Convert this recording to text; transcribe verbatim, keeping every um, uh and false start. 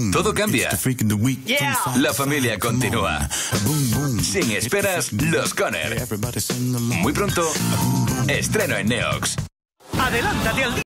Todo cambia. La familia continúa. Sin esperas, los Conner. Muy pronto, estreno en Neox. Adelántate al día.